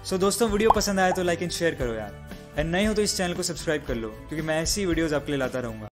सो दोस्तों वीडियो पसंद आया तो लाइक एंड शेयर करो यार, एंड नए हो तो इस चैनल को सब्सक्राइब कर लो क्योंकि मैं ऐसी वीडियोस आपके लिए लाता रहूँगा।